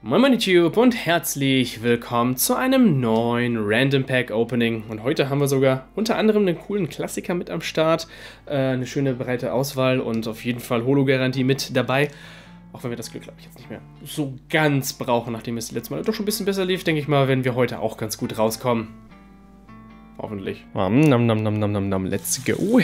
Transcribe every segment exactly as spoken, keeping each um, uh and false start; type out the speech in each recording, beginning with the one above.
Moin Moin YouTube und herzlich willkommen zu einem neuen Random Pack Opening. Und heute haben wir sogar unter anderem einen coolen Klassiker mit am Start, äh, eine schöne breite Auswahl und auf jeden Fall Holo-Garantie mit dabei. Auch wenn wir das Glück, glaube ich, jetzt nicht mehr so ganz brauchen, nachdem es letztes Mal doch schon ein bisschen besser lief, denke ich mal, werden wir heute auch ganz gut rauskommen. Hoffentlich. Um, nam, nam, nam, nam, nam, nam. Let's go.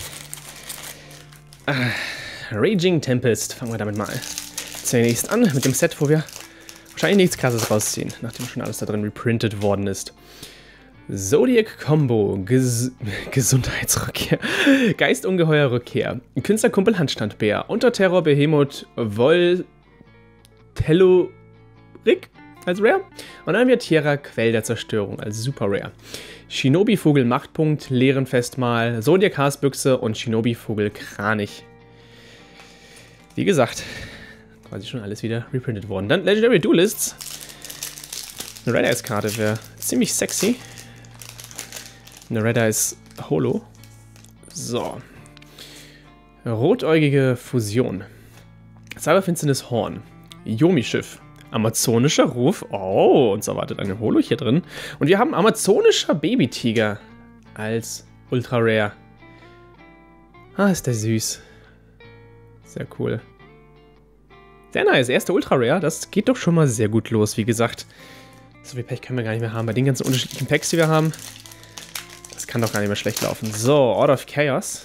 Ah, Raging Tempest, fangen wir damit mal zunächst an mit dem Set, wo wir wahrscheinlich nichts Krasses rausziehen, nachdem schon alles da drin reprintet worden ist. Zodiac Combo, Ges Gesundheitsrückkehr, Geistungeheuer Rückkehr, Künstlerkumpel Handstandbär, Unterterror Behemoth, Vol Tellurik als Rare und dann haben wir Tierra Quell der Zerstörung als Super Rare. Shinobi Vogel Machtpunkt, Leerenfestmahl, Zodiac Haasbüchse und Shinobi Vogel Kranich. Wie gesagt, quasi schon alles wieder reprintet worden. Dann Legendary Duelists. Eine Red Eyes Karte wäre ziemlich sexy. Eine Red Eyes Holo. So. Rotäugige Fusion. Cyberfinsternis Horn. Yomi-Schiff. Amazonischer Ruf. Oh, uns erwartet eine Holo hier drin. Und wir haben Amazonischer Babytiger als Ultra Rare. Ah, ist der süß. Sehr cool. Sehr nice, erste Ultra Rare, das geht doch schon mal sehr gut los, wie gesagt. So viel Pech können wir gar nicht mehr haben, bei den ganzen unterschiedlichen Packs, die wir haben. Das kann doch gar nicht mehr schlecht laufen. So, Order of Chaos.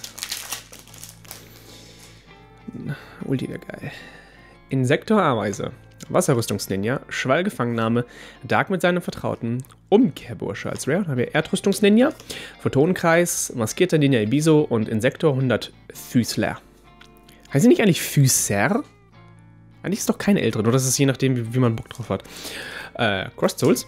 Ulti wäre geil. Insektor Ameise. Wasserrüstungsninja. Schwallgefangennahme. Dark mit seinem Vertrauten. Umkehrbursche als Rare. Dann haben wir Erdrüstungsninja. Photonenkreis. Maskierter Ninja Ibiso und Insektor hundert Füßler. Heißt sie nicht eigentlich Füßer? Eigentlich ist doch kein L drin, oder? Das ist je nachdem, wie, wie man Bock drauf hat. Äh, Crossed Souls.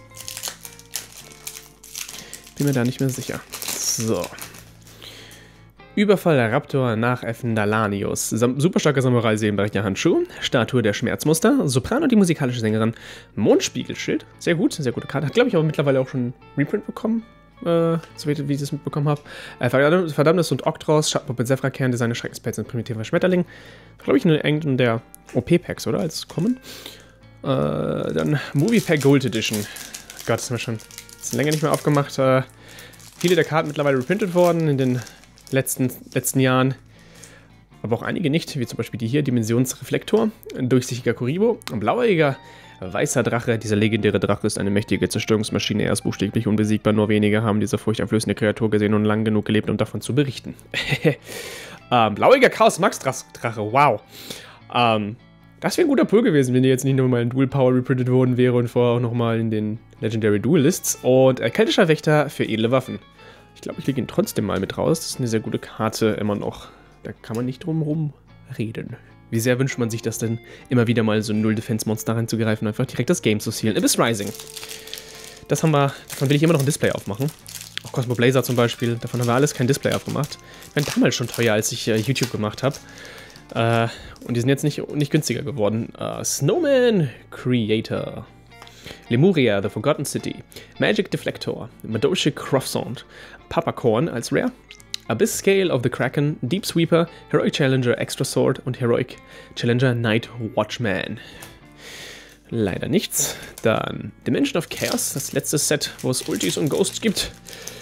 Bin mir da nicht mehr sicher. So. Überfall der Raptor nachäffen Dalanius. Sam super starker Samurai Seelenbrecher Handschuh. Statue der Schmerzmuster. Soprano die musikalische Sängerin. Mondspiegelschild. Sehr gut, sehr gute Karte. Hat, glaube ich, aber mittlerweile auch schon Reprint bekommen. Äh, so wie, wie ich das mitbekommen habe. Äh, Verdammnis und Oktros, Schattenpuppe Sephra-Kern, Designer Schreckenspelz und primitiver Schmetterling. Glaube ich, eine eng der O P-Packs, oder? Als Common. Äh, dann Movie Pack Gold Edition. Gott, das haben wir schon ein bisschen länger nicht mehr aufgemacht. Äh, viele der Karten mittlerweile reprintet worden in den letzten, letzten Jahren. Aber auch einige nicht, wie zum Beispiel die hier, Dimensionsreflektor, durchsichtiger Kuribo, blauäugiger weißer Drache. Dieser legendäre Drache ist eine mächtige Zerstörungsmaschine. Er ist buchstäblich unbesiegbar. Nur wenige haben diese furchteinflößende Kreatur gesehen und lang genug gelebt, um davon zu berichten. ähm, blauäugiger Chaos-Max-Drache, wow. Ähm, das wäre ein guter Pull gewesen, wenn die jetzt nicht nochmal in Dual Power reprintet worden wäre und vorher auch nochmal in den Legendary Duelists. Und äh, keltischer Wächter für edle Waffen. Ich glaube, ich lege ihn trotzdem mal mit raus. Das ist eine sehr gute Karte, immer noch. Da kann man nicht drum rum reden. Wie sehr wünscht man sich das denn, immer wieder mal so ein Null-Defense-Monster reinzugreifen, einfach direkt das Game zu sealen. Abyss Rising. Das haben wir, davon will ich immer noch ein Display aufmachen. Auch Cosmo Blazer zum Beispiel, davon haben wir alles kein Display aufgemacht. Die waren damals schon teuer, als ich äh, YouTube gemacht habe. Äh, und die sind jetzt nicht, nicht günstiger geworden. Äh, Snowman Creator. Lemuria, The Forgotten City. Magic Deflector. Madoshi Croissant. Papacorn als Rare. Abyss Scale of the Kraken, Deep Sweeper, Heroic Challenger Extra Sword und Heroic Challenger Night Watchman. Leider nichts. Dann Dimension of Chaos, das letzte Set, wo es Ultis und Ghosts gibt.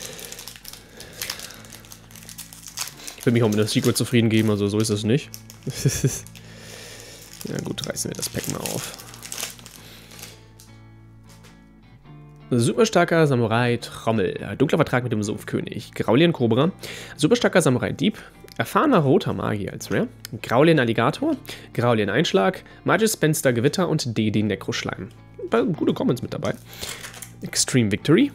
Ich will mich auch mit der Secret zufrieden geben, also so ist es nicht. Ja gut, reißen wir das Pack mal auf. Super starker Samurai Trommel, dunkler Vertrag mit dem Sumpfkönig, Graulien Cobra, super starker Samurai Dieb, erfahrener roter Magier als Rare, Graulien Alligator, Graulien Einschlag, Magis Spenster Gewitter und D D Necroschleim. Gute Comments mit dabei. Extreme Victory.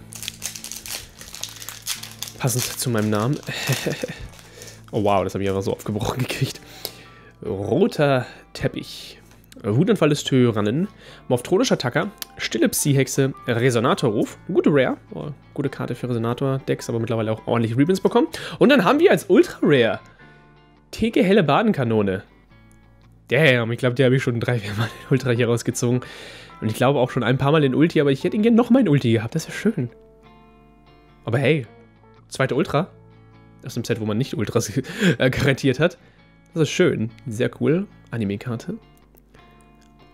Passend zu meinem Namen. Oh wow, das habe ich einfach so aufgebrochen gekriegt. Roter Teppich. Wutanfall des Tyrannen, Morphtronischer Tacker, Stille Psi-Hexe, Resonatorruf, gute Rare, oh, gute Karte für Resonator-Decks, aber mittlerweile auch ordentlich Reprints bekommen. Und dann haben wir als Ultra Rare Teke Helle Badenkanone. Damn, ich glaube, die habe ich schon drei, vier Mal in Ultra hier rausgezogen. Und ich glaube auch schon ein paar Mal in Ulti, aber ich hätte ihn gerne nochmal in Ulti gehabt, das wäre schön. Aber hey, zweite Ultra, aus dem Set, wo man nicht Ultras äh, garantiert hat. Das ist schön, sehr cool, Anime-Karte.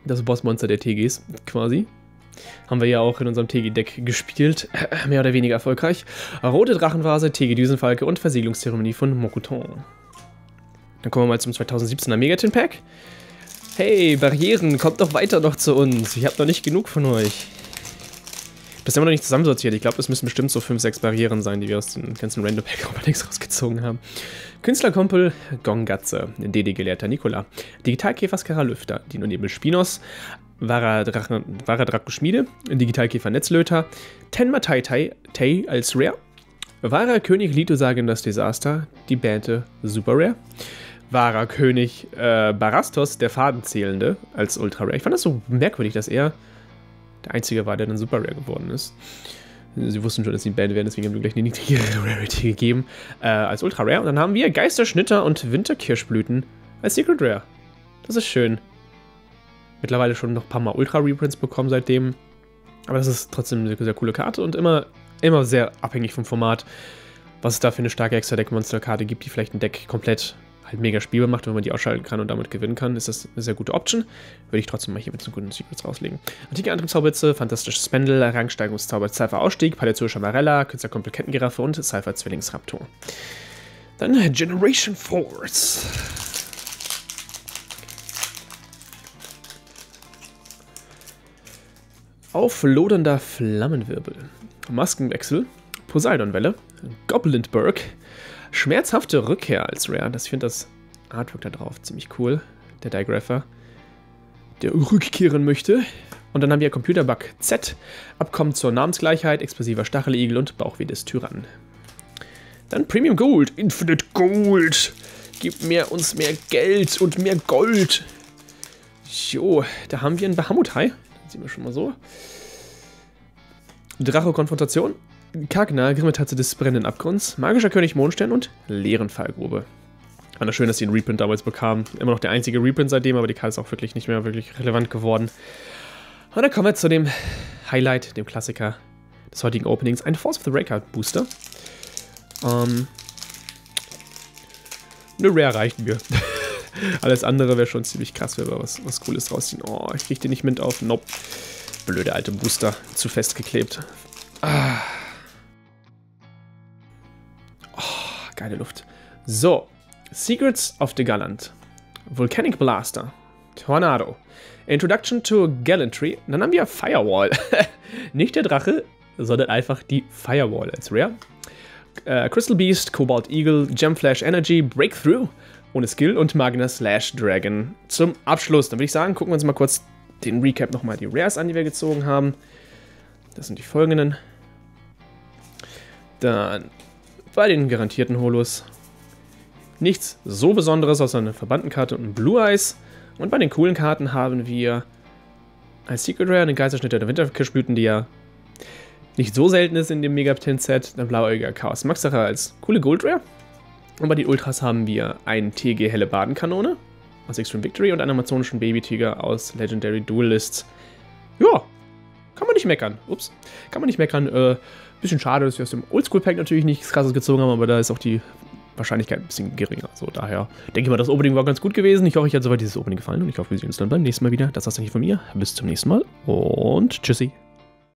Das Bossmonster der T Gs quasi. Haben wir ja auch in unserem T G-Deck gespielt. Mehr oder weniger erfolgreich. Rote Drachenvase, T G-Düsenfalke und Versiegelungszeremonie von Mokuton. Dann kommen wir mal zum zweitausendsiebzehner Megatin Pack. Hey, Barrieren, kommt doch weiter noch zu uns. Ich habe noch nicht genug von euch. Das haben wir noch nicht zusammensortiert. Ich glaube, es müssen bestimmt so fünf, sechs Barrieren sein, die wir aus den ganzen Random Pack Openings rausgezogen haben. Künstlerkumpel, Gongatze, D D-Gelehrter Nikola, Digitalkäfer Skaralüfter, Dino Nebel Spinos, Wahrer Draco Schmiede, Digitalkäfer Netzlöter, Tenma Tai Tai Tai als Rare, Wahrer König Lithosage das Desaster, die Bänte Super Rare, Wahrer König äh, Barastos, der Fadenzählende als Ultra Rare. Ich fand das so merkwürdig, dass er der Einzige war, der dann Super Rare geworden ist. Sie wussten schon, dass sie ein Band werden, deswegen haben wir gleich eine niedrige Rarity gegeben. Äh, als Ultra Rare. Und dann haben wir Geisterschnitter und Winterkirschblüten als Secret Rare. Das ist schön. Mittlerweile schon noch ein paar Mal Ultra Reprints bekommen seitdem. Aber das ist trotzdem eine sehr coole Karte und immer, immer sehr abhängig vom Format, was es da für eine starke Extra-Deck-Monster-Karte gibt, die vielleicht ein Deck komplett halt mega spielbar macht, wenn man die ausschalten kann und damit gewinnen kann, ist das eine sehr gute Option. Würde ich trotzdem mal hier mit so guten Secrets rauslegen. Antike Antriebshaubitze, fantastisches Spendel, Rangsteigungszauber, Cypher Ausstieg, Paleozoischer Marella, Künstlerkumpel Kettengiraffe und Cypher Zwillingsraptor. Dann Generation Force. Auflodernder Flammenwirbel. Maskenwechsel, Poseidonwelle, Goblindberg, schmerzhafte Rückkehr als Rare. Das, ich finde das Artwork da drauf ziemlich cool. Der Digrapher, der rückkehren möchte. Und dann haben wir Computerbug Z, Abkommen zur Namensgleichheit, explosiver Stacheligel und Bauchweh des Tyrannen. Dann Premium Gold, Infinite Gold. Gib mir uns mehr Geld und mehr Gold. Jo, da haben wir einen Bahamut-Hai. Sehen wir schon mal so. Drache-Konfrontation. Kagna, Grimmetatze des brennenden Abgrunds, Magischer König Mondstern und leeren Fallgrube. War das schön, dass sie einen Reprint damals bekamen. Immer noch der einzige Reprint seitdem, aber die Karte ist auch wirklich nicht mehr wirklich relevant geworden. Und dann kommen wir zu dem Highlight, dem Klassiker des heutigen Openings, ein Force of the Raycard Booster. Ähm, eine Rare reicht mir. Alles andere wäre schon ziemlich krass, wenn wir was, was Cooles rausziehen. Oh, ich kriege den nicht mit auf. Nope. Blöde alte Booster. Zu festgeklebt. Ah. Oh, geile Luft. So. Secrets of the Gallant. Volcanic Blaster. Tornado. Introduction to Gallantry. Dann haben wir Firewall. Nicht der Drache, sondern einfach die Firewall als Rare. Uh, Crystal Beast, Cobalt Eagle, Gem Flash Energy, Breakthrough. Ohne Skill und Magna Slash Dragon zum Abschluss. Dann würde ich sagen, gucken wir uns mal kurz den Recap nochmal die Rares an, die wir gezogen haben. Das sind die folgenden. Dann bei den garantierten Holos nichts so Besonderes, außer eine Verbandenkarte und ein Blue Eyes. Und bei den coolen Karten haben wir als Secret Rare eine Geisterschnitte der Winterkirschblüten, die ja nicht so selten ist in dem Megapotent-Set. Ein blauäugiger Chaos Maxacher als coole Gold Rare. Und bei den Ultras haben wir einen T G Helle Badenkanone aus Extreme Victory und einen amazonischen Babytiger aus Legendary Duelists. Ja, kann man nicht meckern. Ups, kann man nicht meckern. Äh, bisschen schade, dass wir aus dem Oldschool-Pack natürlich nichts Krasses gezogen haben, aber da ist auch die Wahrscheinlichkeit ein bisschen geringer. So, daher denke ich mal, das Opening war ganz gut gewesen. Ich hoffe, euch hat soweit dieses Opening gefallen und ich hoffe, wir sehen uns dann beim nächsten Mal wieder. Das war's dann hier von mir. Bis zum nächsten Mal und tschüssi.